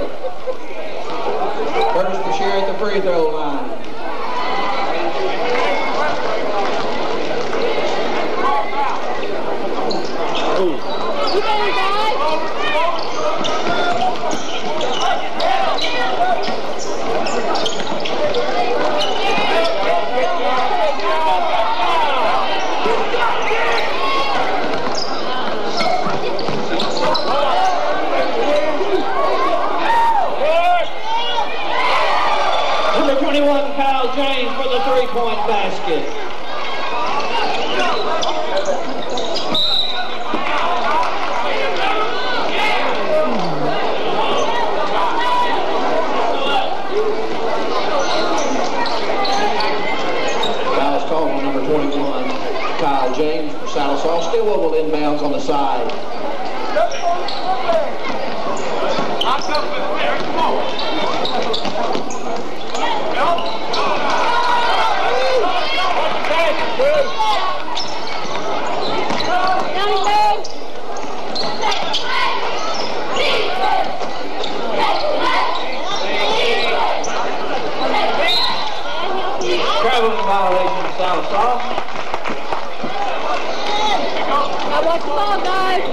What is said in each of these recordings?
Curtis Bashir at the free throw line. You better, guys. Number 21, Kyle James for the three-point basket. Foul's called on number 21, Kyle James for Sallisaw. Stillwell will inbounds on the side. Traveling violation of Sallisaw. Now watch the ball, guys.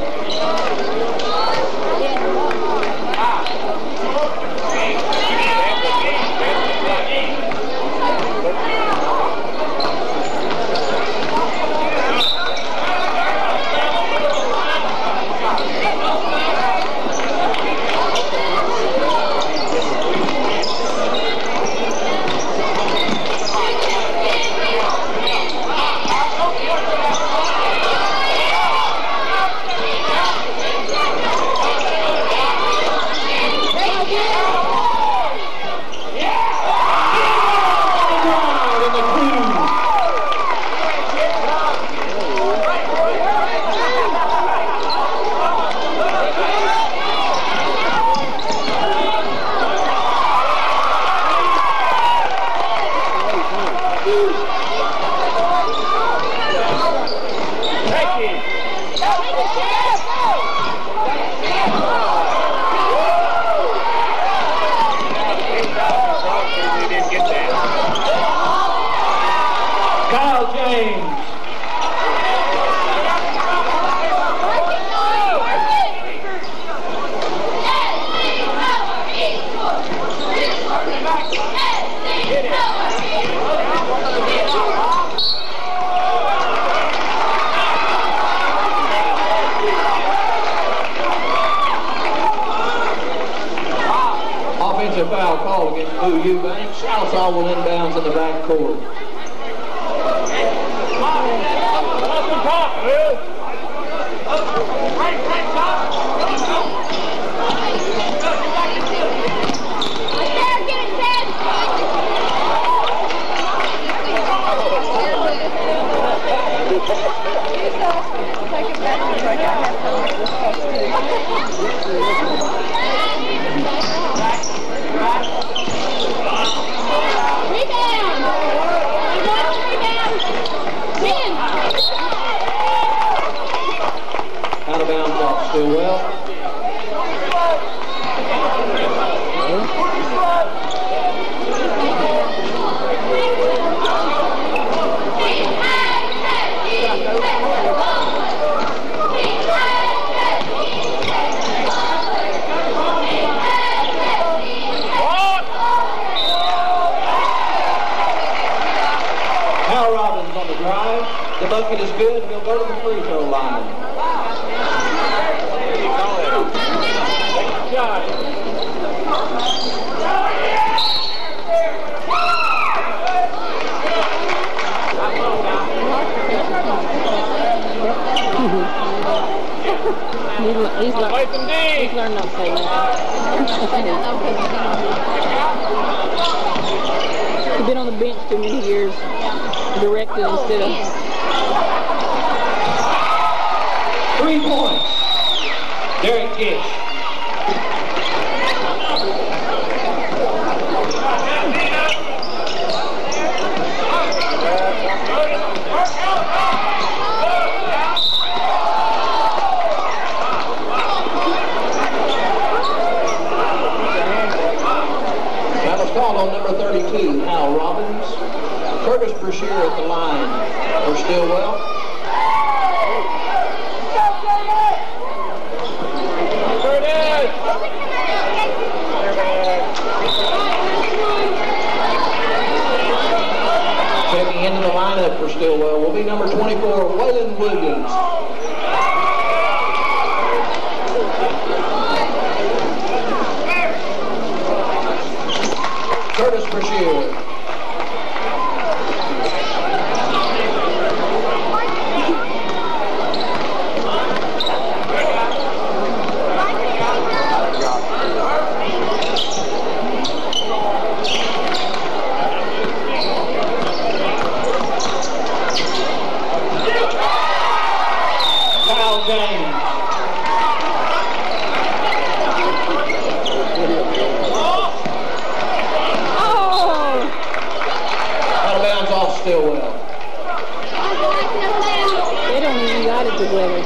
Kyle James. Offensive foul called against Boo Eubanks. Sallisaw will inbounds in the back court. Out of bounds off Stillwell. Hal Robbins on the drive. The bucket is good. He'll go to the free throw line. He's learned not to say that. He's been on the bench too many years, directed instead of... 3 points. Derek Gish. 2, Hal Robbins. Curtis Brashear at the line for Stillwell. Checking into the lineup for Stillwell will be number 24, Waylon Williams. Curtis Brashear. Kyle James. Out of bounds off Stillwell. They don't even got it together.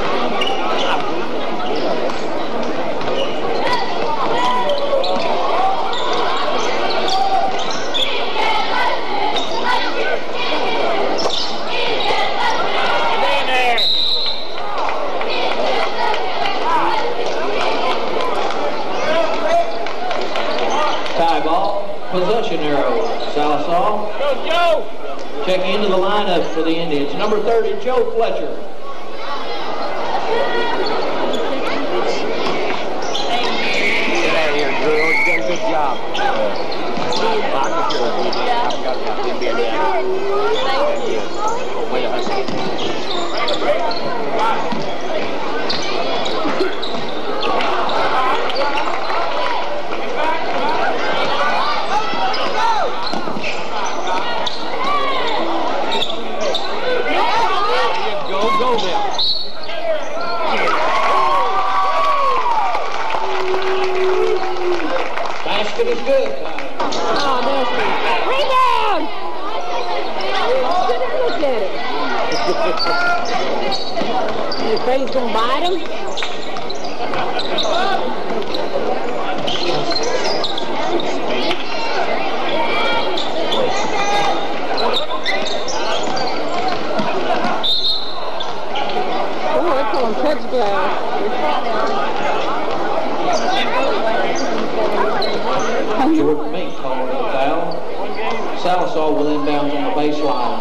Tie ball, possession arrow. Sallisaw. Go, Joe! Checking into the lineup for the Indians. Number 30, Joe Fletcher. Get out of here, Drew. You did a good job. Go there. Basket is good. Oh, that's it. Rebound! Look at it. Your face gonna bite him? Oh, they call him touch glass. Jordan Mink calling the foul. Sallisaw will inbounds on the baseline.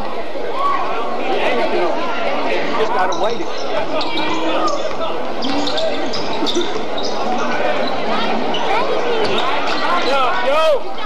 Just got to wait it. Yo!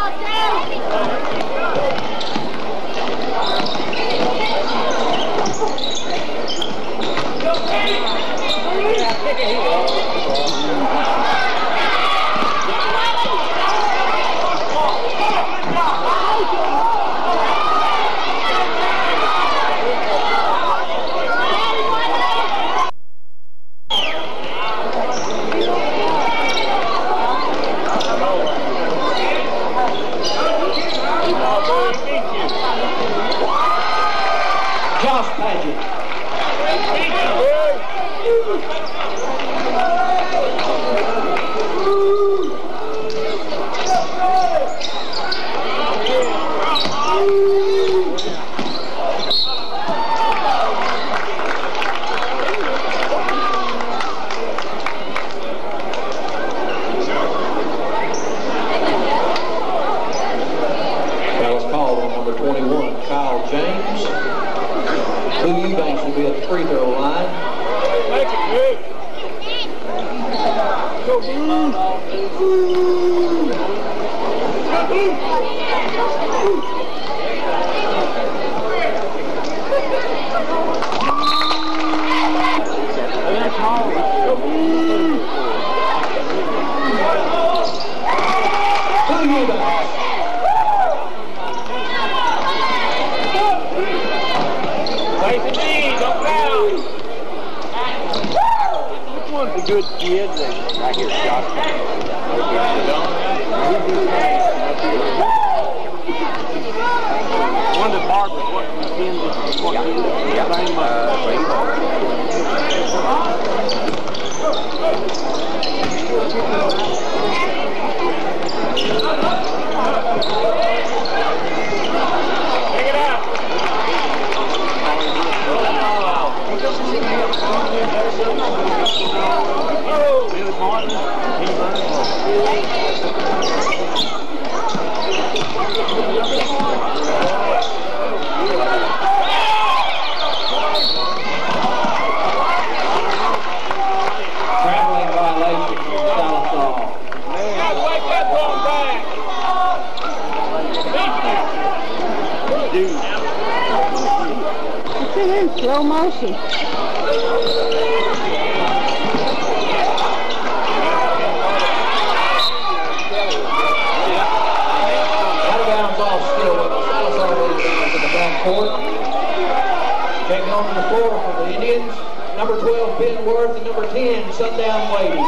Josh Paget. That was called on number 21, Kyle James. Lou Eubanks will be at the free throw line. Make it good. Go, Lou Eubanks. Face the knee, don't foul. Which one's the good kid? Right here, Josh. One of the barbers, what No motion. Taking on the floor for the Indians, number 12, Ben Worth, and number 10, Sundown Wade.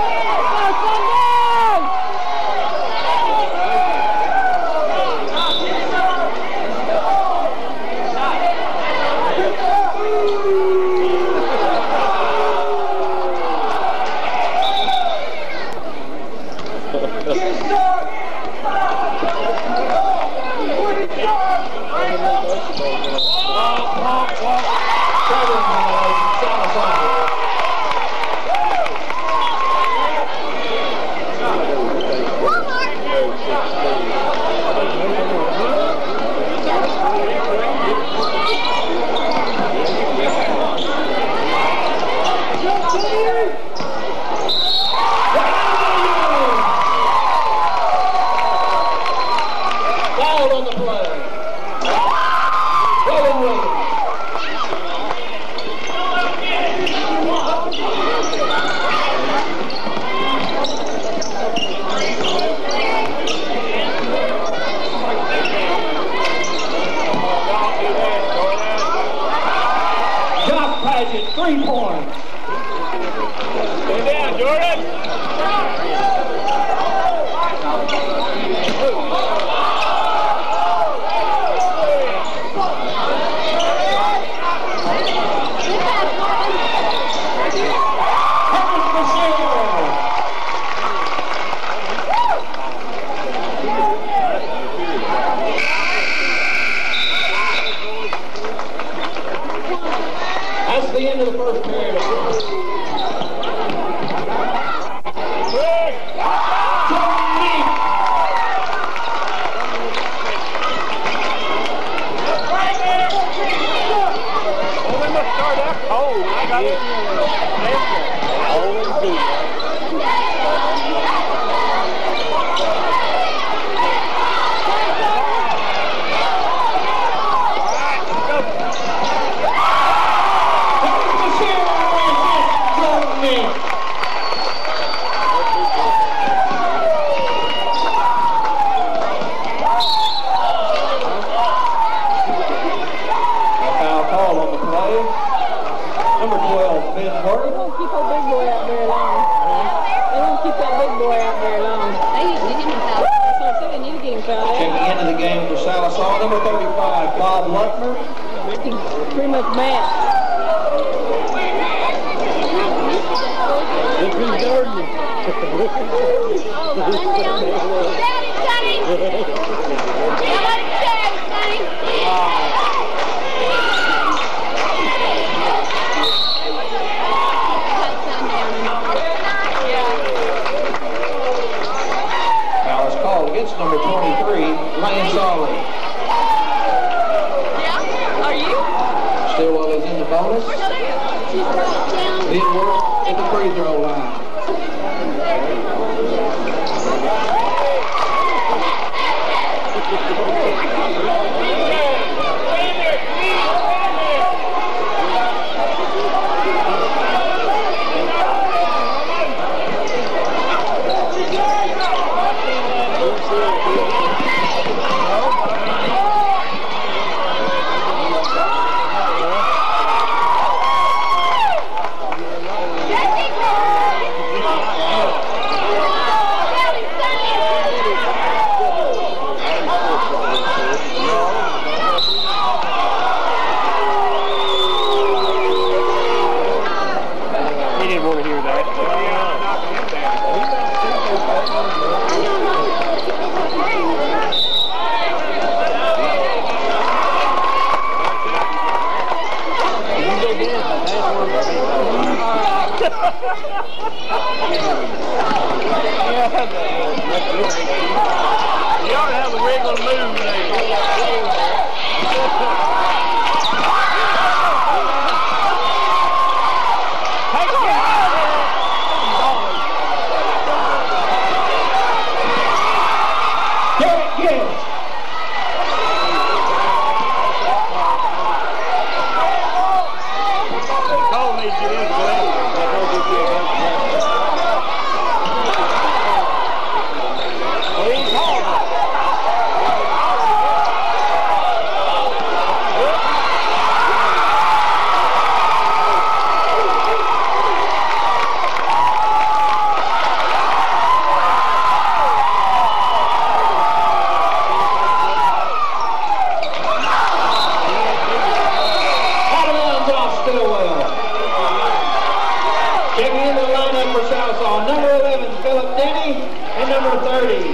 Paget, 3 points. Stay down, Jordan. That's the end of the first period. Number 35, Bob Luckner. Pretty much matched. Foul is called against number 23, Lance Ollie. Still while he's in the bonus. Didn't work at the free throw line. You ought to have a regular move there.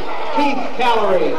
Keith Callery.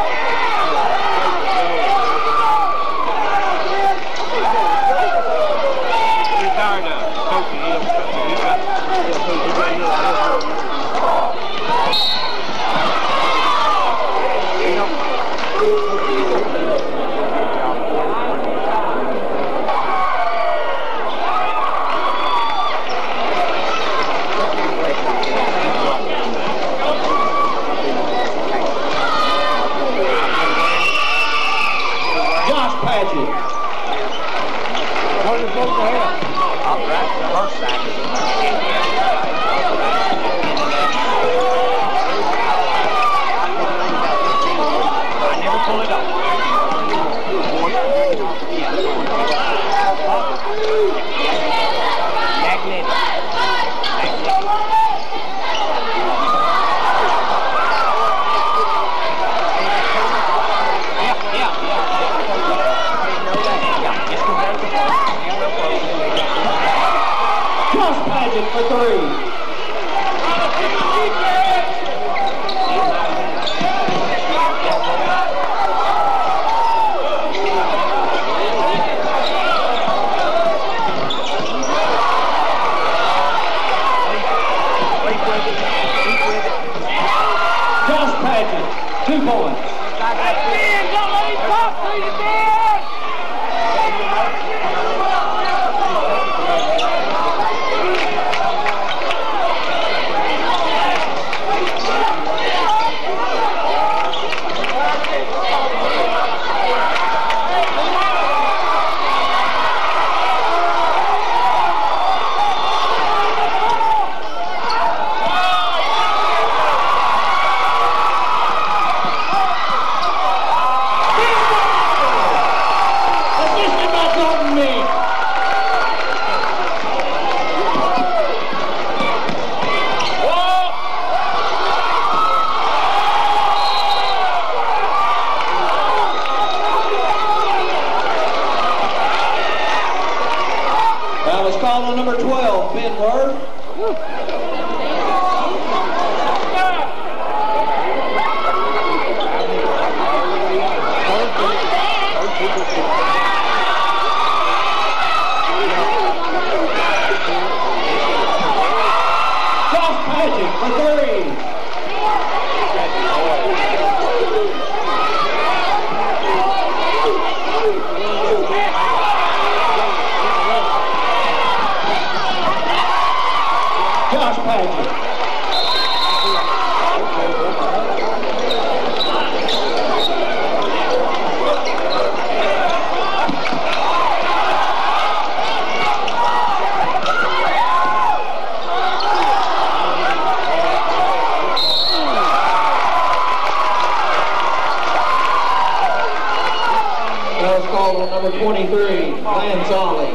Number 23, Lance Ollie.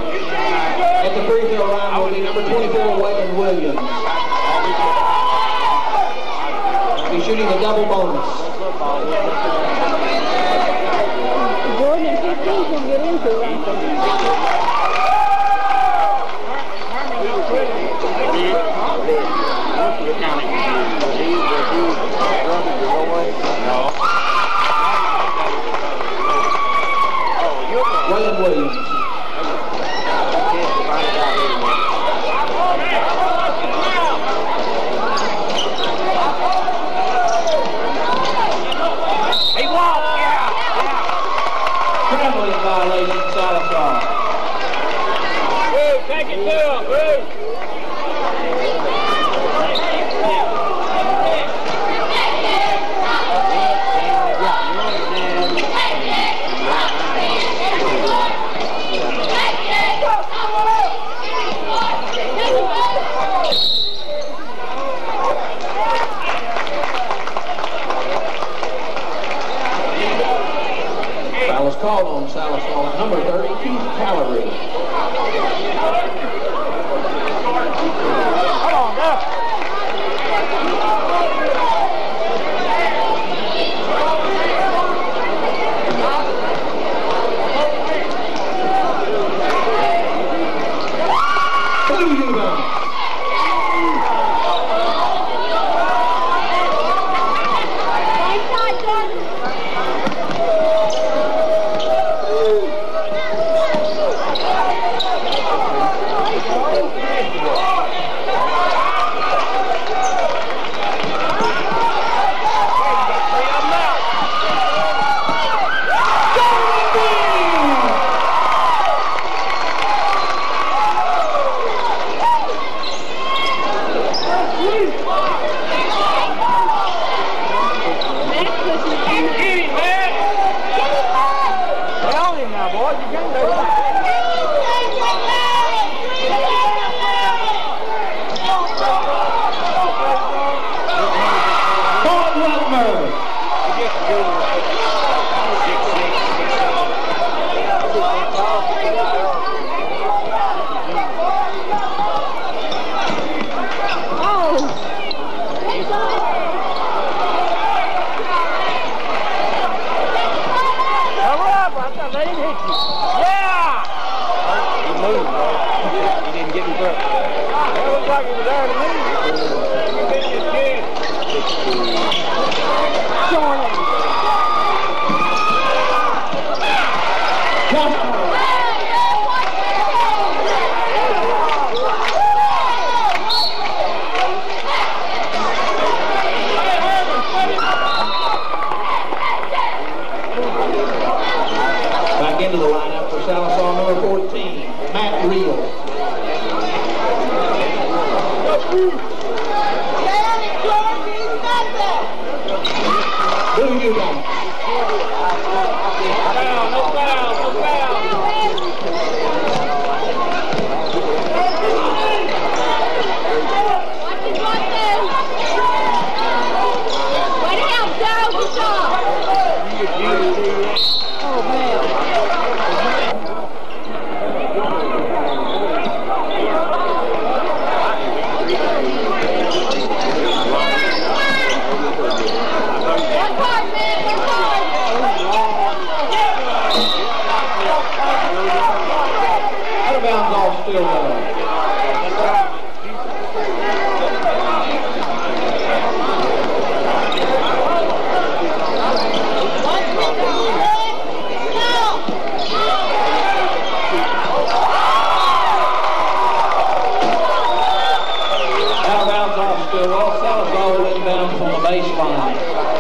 At the free throw line will be number 24, Waylon Williams. He's shooting a double bonus. Jordan and 15 can get into it, aren't Waylon Williams. He walked, yeah. Traveling violation, Salazar. Woo, take it to him, Woo. Called on Salazar, number 30, Keith Callery. Come on, go. Blue rebound. Blue Eubanks. No foul. Oh, man. Out of bounds off Stillwell. Stillwell. Salazar inbound from the baseline.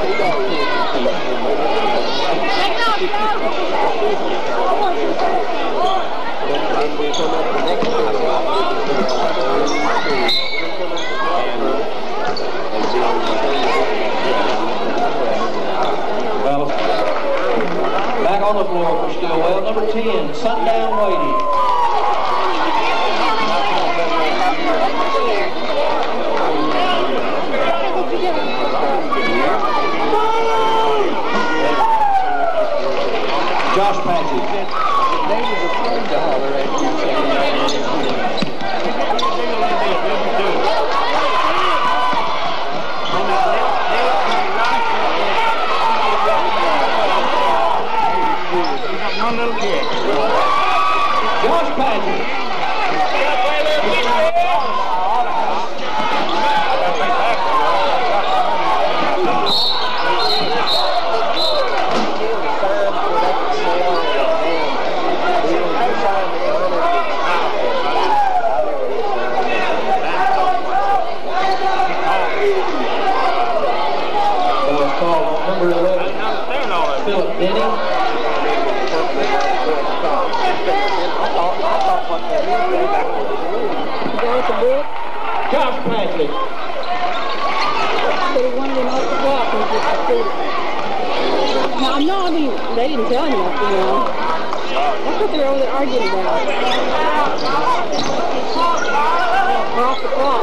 Well, back on the floor for Stillwell. Number 10, Sundown Wady. Josh Patrick. Josh Patrick. Number 11, Philip Denny. Josh Patrick. But he wanted him off the block and just scored it. Now, I mean, they didn't tell him nothing, you know. That's what they're over there arguing about. We're off the clock.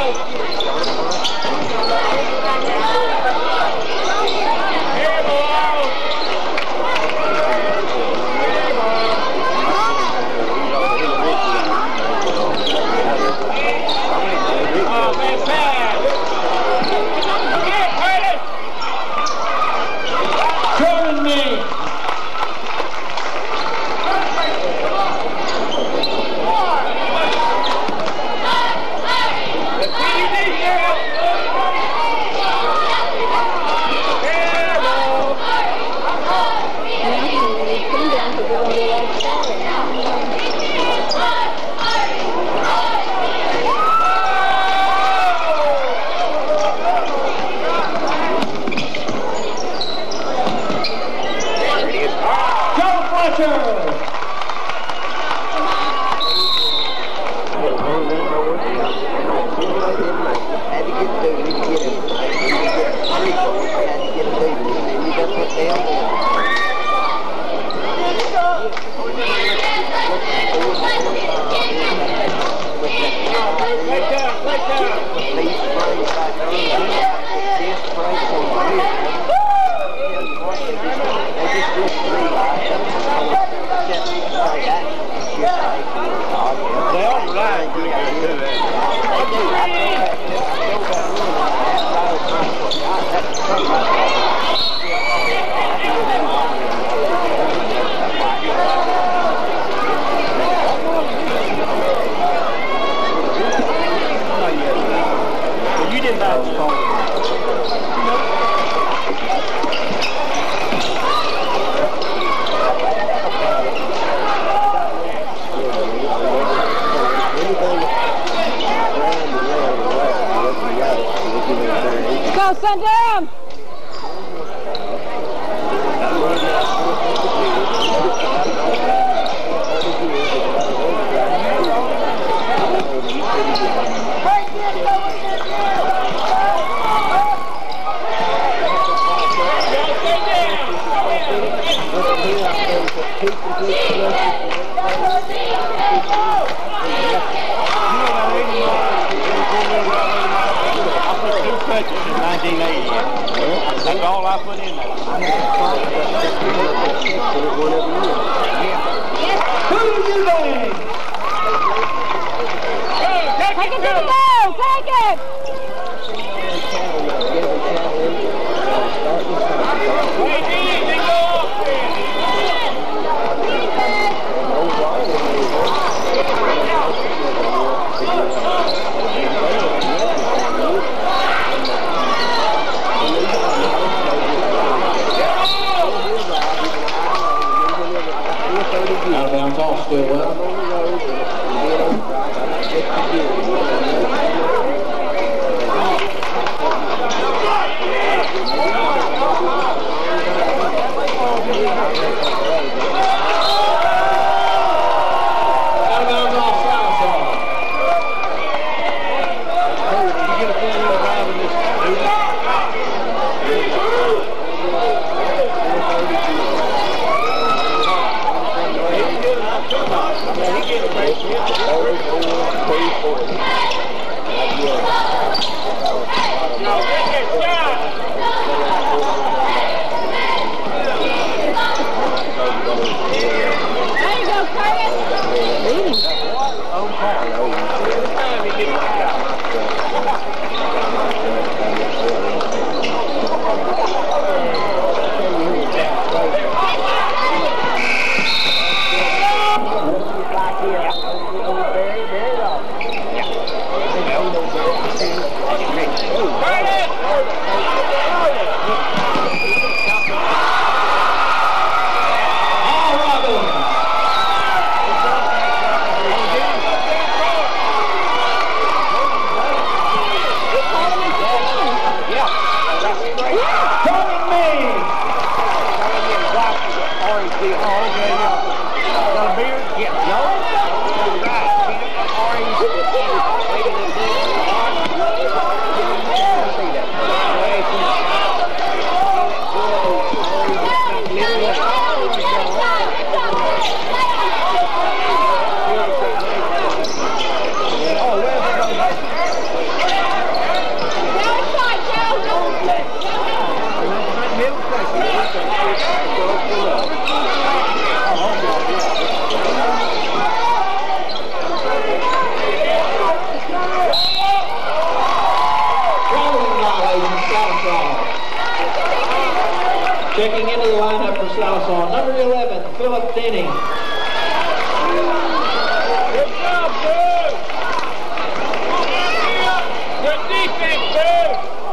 Go, Sundown! Touches in 1980. Checking into the lineup for Sallisaw, number 11, Philip Denny. Good job, dude! Good defense, dude!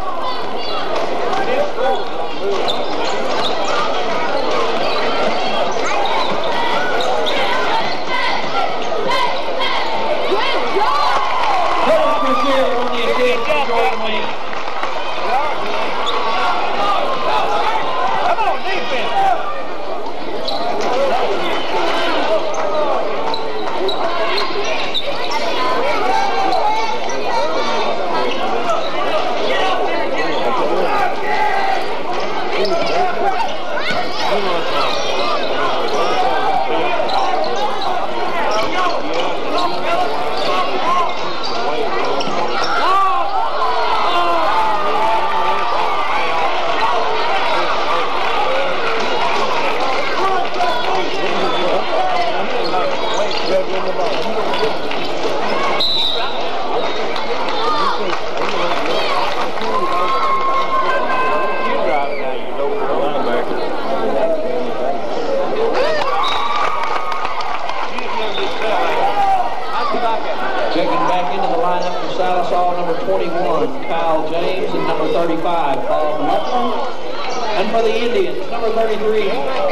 Checking back into the lineup for Sallisaw, number 21, Kyle James, and number 35, Paul Bluntman. And for the Indians, number 33,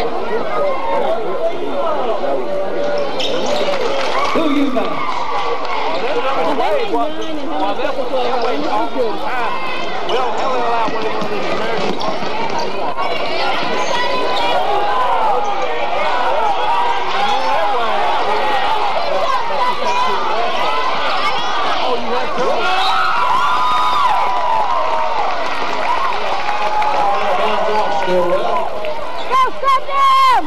Who Eubanks. Still well. Go, stop them!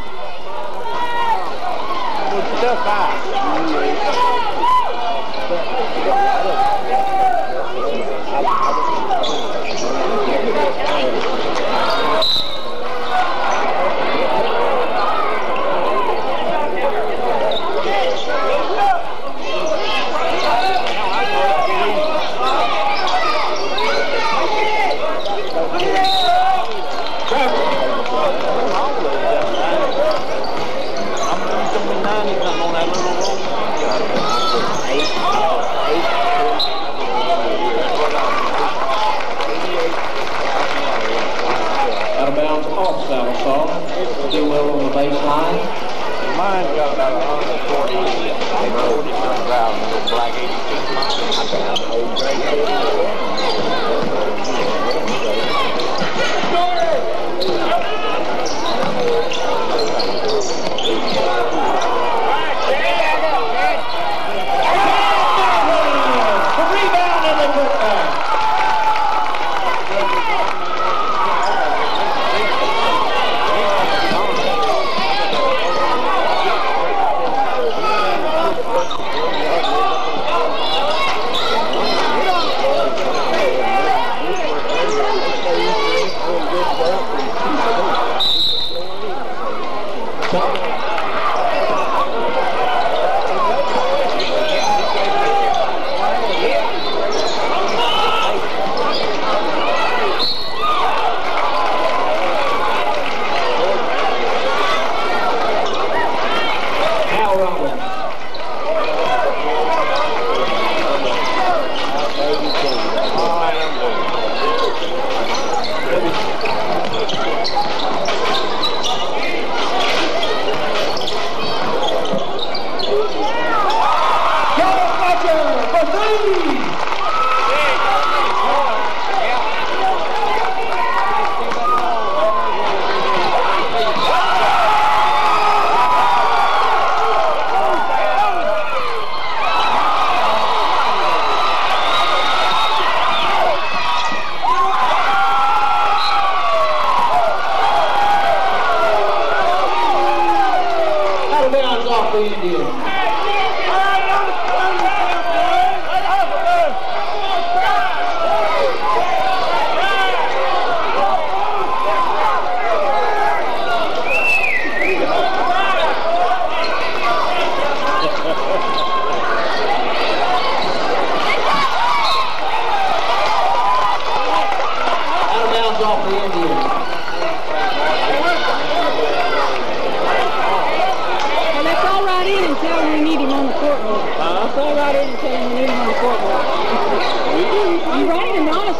Step back.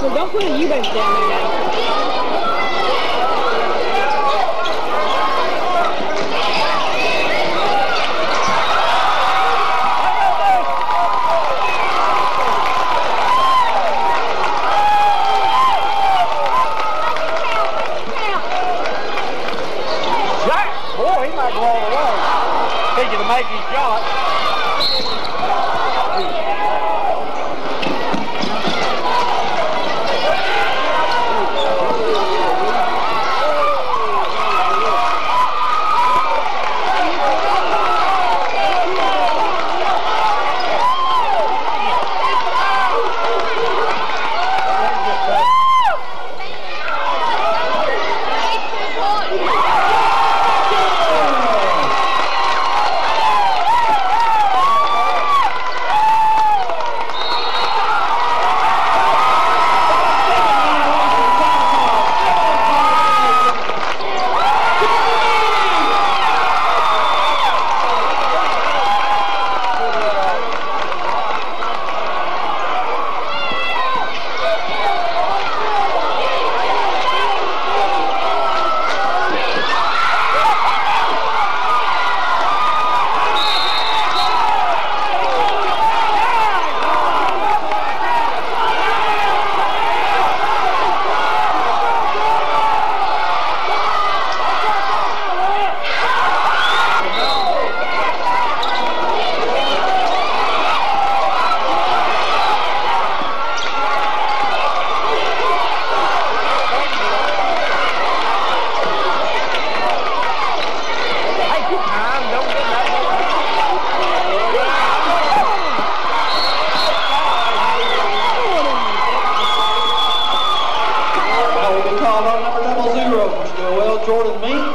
So don't put a Eubanks down there now. Boy, he might go all the way. Thinking to make his shot. Jordan Meek.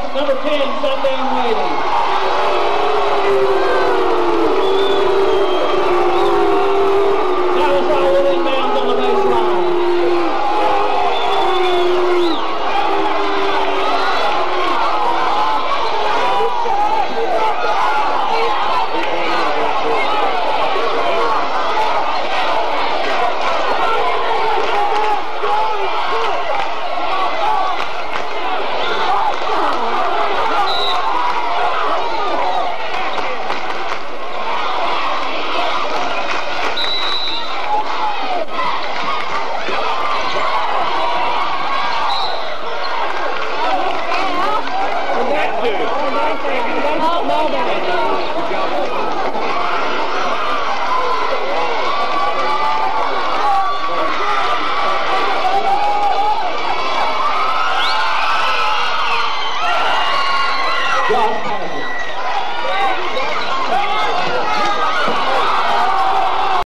number 10, Sundown Lady. Sallisaw will inbounds on the baseline. Josh